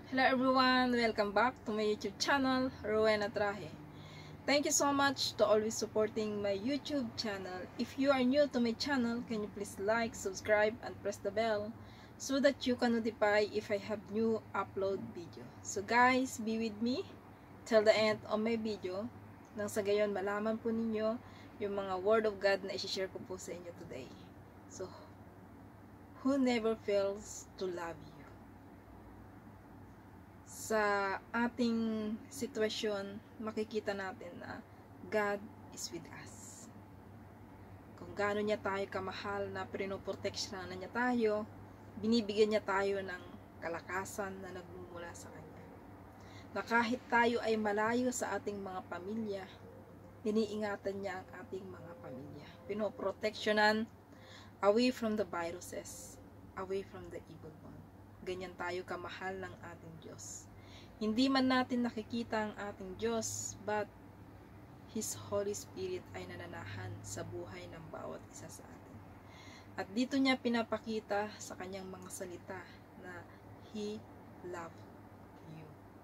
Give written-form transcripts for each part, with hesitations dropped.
Hello everyone, welcome back to my YouTube channel, Rowena Trahe. Thank you so much to always supporting my YouTube channel. If you are new to my channel, can you please like, subscribe, and press the bell so that you can notify if I have new upload video. So guys, be with me till the end of my video nang sa gayon malaman po ninyo yung mga word of God na i-share ko po sa inyo today. So, who never fails to love you? Sa ating sitwasyon, makikita natin na God is with us. Kung gaano niya tayo kamahal na pinoproteksyonan niya tayo, binibigyan niya tayo ng kalakasan na nagmumula sa Kanya. Na kahit tayo ay malayo sa ating mga pamilya, iniingatan niya ang ating mga pamilya. Pinoproteksyonan away from the viruses, away from the evil one. Ganyan tayo kamahal ng ating Diyos. Hindi man natin nakikita ang ating Diyos, but His Holy Spirit ay nananahan sa buhay ng bawat isa sa atin. At dito niya pinapakita sa kanyang mga salita na He loved you.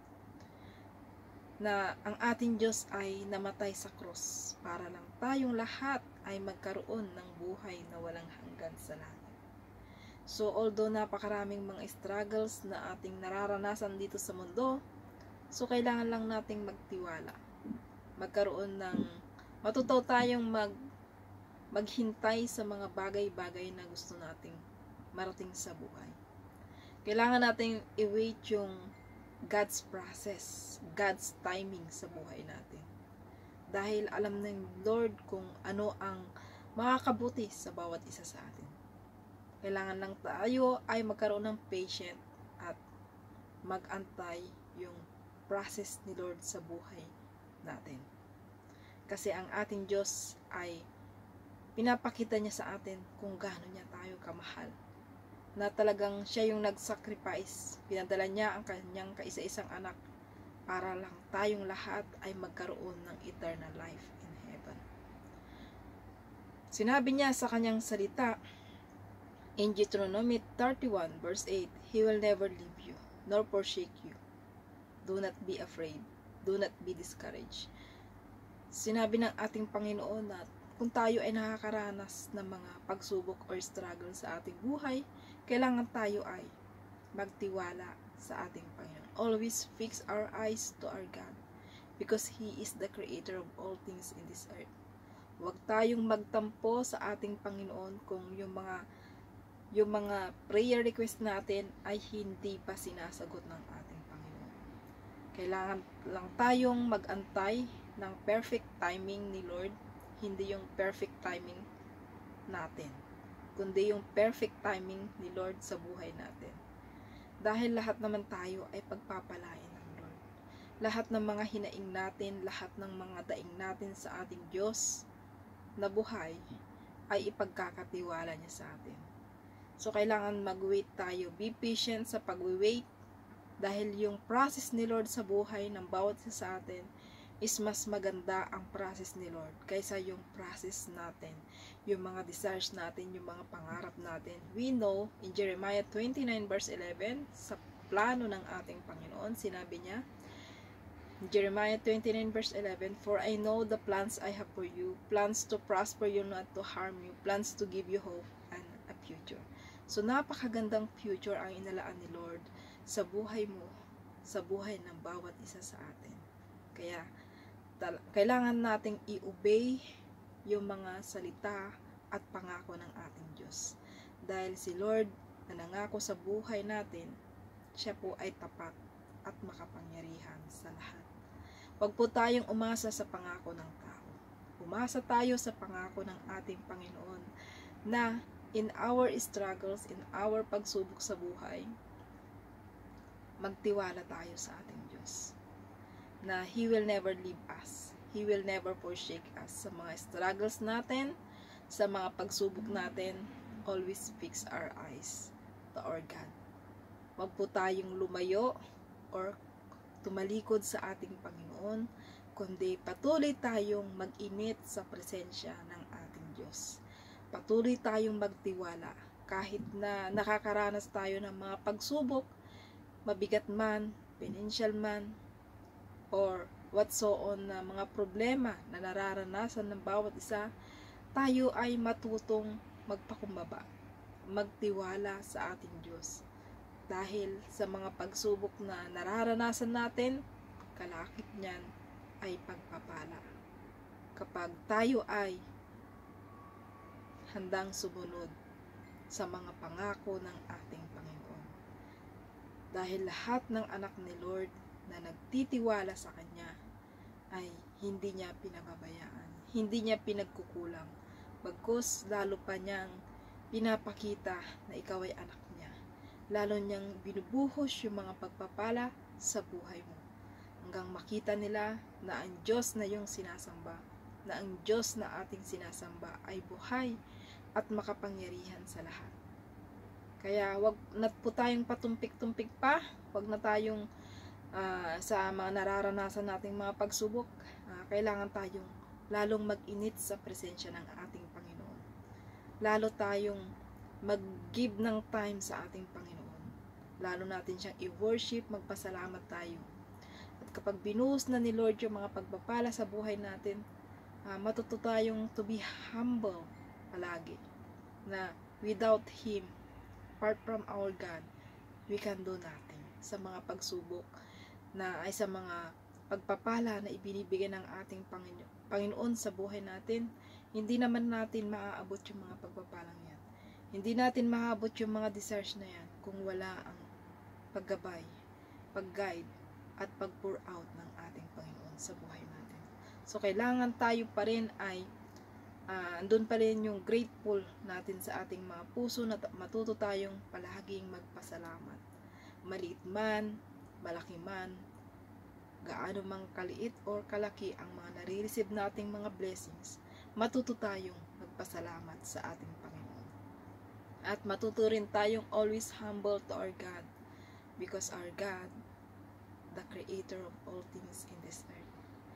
Na ang ating Diyos ay namatay sa krus para lang tayong lahat ay magkaroon ng buhay na walang hanggan sa langit. So, although napakaraming mga struggles na ating nararanasan dito sa mundo, so kailangan lang nating magtiwala. Magkaroon ng, matuto tayong maghintay sa mga bagay-bagay na gusto nating marating sa buhay. Kailangan nating i-wait yung God's process, God's timing sa buhay natin. Dahil alam ng Lord kung ano ang makakabuti sa bawat isa sa atin. Kailangan lang tayo ay magkaroon ng patient at mag-antay yung process ni Lord sa buhay natin. Kasi ang ating Diyos ay pinapakita niya sa atin kung gaano niya tayo kamahal. Na talagang siya yung nag-sacrifice. Pinadala niya ang kanyang kaisa-isang anak para lang tayong lahat ay magkaroon ng eternal life in heaven. Sinabi niya sa kanyang salita, in Deuteronomy 31 verse 8, He will never leave you, nor forsake you. Do not be afraid. Do not be discouraged. Sinabi ng ating Panginoon na kung tayo ay nakakaranas ng mga pagsubok or struggle sa ating buhay, kailangan tayo ay magtiwala sa ating Panginoon. Always fix our eyes to our God because He is the creator of all things in this earth. Huwag tayong magtampo sa ating Panginoon kung yung mga prayer request natin ay hindi pa sinasagot ng ating Panginoon. Kailangan lang tayong mag-antay ng perfect timing ni Lord, hindi yung perfect timing natin, kundi yung perfect timing ni Lord sa buhay natin. Dahil lahat naman tayo ay pagpapalain ng Lord. Lahat ng mga hinaing natin, lahat ng mga daing natin sa ating Diyos na buhay ay ipagkakatiwala niya sa atin. So, kailangan mag-wait tayo. Be patient sa pag-wait dahil yung process ni Lord sa buhay ng bawat isa sa atin is mas maganda ang process ni Lord kaysa yung process natin, yung mga desires natin, yung mga pangarap natin. We know in Jeremiah 29 verse 11, sa plano ng ating Panginoon, sinabi niya, Jeremiah 29 verse 11, For I know the plans I have for you, plans to prosper you, not to harm you, plans to give you hope and a future. So, napakagandang future ang inalaan ni Lord sa buhay mo, sa buhay ng bawat isa sa atin. Kaya, kailangan nating i-obey yung mga salita at pangako ng ating Diyos. Dahil si Lord na nangako sa buhay natin, siya po ay tapat at makapangyarihan sa lahat. Huwag po tayong umasa sa pangako ng tao. Umasa tayo sa pangako ng ating Panginoon na in our struggles, in our pagsubok sa buhay, magtiwala tayo sa ating Diyos. Na He will never leave us. He will never forsake us. Sa mga struggles natin, sa mga pagsubok natin, always fix our eyes to our God. Huwag po tayong lumayo or tumalikod sa ating Panginoon, kundi patuloy tayong mag-init sa presensya ng ating Diyos. Patuloy tayong magtiwala kahit na nakakaranas tayo ng mga pagsubok, mabigat man, financial man, or whatsoever na mga problema na nararanasan ng bawat isa, tayo ay matutong magpakumbaba, magtiwala sa ating Diyos. Dahil sa mga pagsubok na nararanasan natin, kalakip niyan ay pagpapala. Kapag tayo ay handang sumunod sa mga pangako ng ating Panginoon. Dahil lahat ng anak ni Lord na nagtitiwala sa Kanya ay hindi niya pinababayaan, hindi niya pinagkukulang, bagkus lalo pa niyang pinapakita na ikaw ay anak niya. Lalo niyang binubuhos yung mga pagpapala sa buhay mo. Hanggang makita nila na ang Diyos na yung sinasamba, na ang Diyos na ating sinasamba ay buhay at makapangyarihan sa lahat. Kaya wag na po tayong patumpik-tumpik pa, wag na tayong sa mga nararanasan nating mga pagsubok, kailangan tayong lalong mag-init sa presensya ng ating Panginoon. Lalo tayong mag-give ng time sa ating Panginoon. Lalo natin siyang i-worship, magpasalamat tayo. At kapag binuhos na ni Lord yung mga pagpapala sa buhay natin, matuto tayong to be humble palagi. Na without Him, apart from our God, we can do nothing. Sa mga pagsubok na ay sa mga pagpapala na ibinibigay ng ating Panginoon sa buhay natin, hindi naman natin maaabot yung mga pagpapalang yan. Hindi natin maaabot yung mga desires na yan kung wala ang paggabay, pag-guide, at pag-pour out ng ating Panginoon sa buhay natin. So, kailangan tayo pa rin ay andun pa rin yung grateful natin sa ating mga puso na matuto tayong palaging magpasalamat. Maliit man, malaki man, gaano mang kaliit or kalaki ang mga nare-receive nating mga blessings, matuto tayong magpasalamat sa ating Panginoon. At matuto rin tayong always humble to our God, because our God, the Creator of all things in this earth.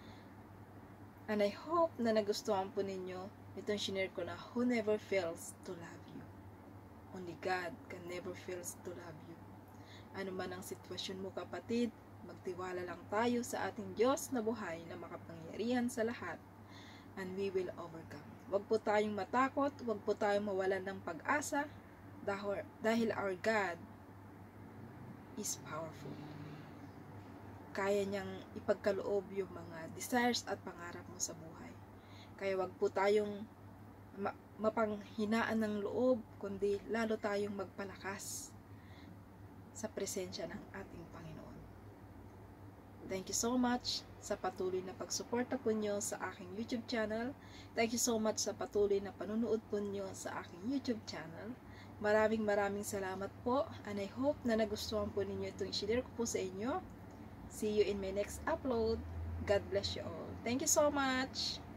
And I hope na nagustuhan po ninyo itong shinare ko na who never fails to love you. Only God can never fails to love you. Ano man ang sitwasyon mo kapatid, magtiwala lang tayo sa ating Diyos na buhay na makapangyarihan sa lahat, and we will overcome. Huwag po tayong matakot, huwag po tayong mawalan ng pag-asa, dahil our God is powerful. Kaya niyang ipagkaloob yung mga desires at pangarap mo sa buhay. Kaya wag po tayong mapanghinaan ng loob, kundi lalo tayong magpalakas sa presensya ng ating Panginoon. Thank you so much sa patuloy na pagsuporta po nyo sa aking YouTube channel. Thank you so much sa patuloy na panunood po nyo sa aking YouTube channel. Maraming salamat po, and I hope na nagustuhan po ninyo itong i-share ko po sa inyo. See you in my next upload. God bless you all. Thank you so much.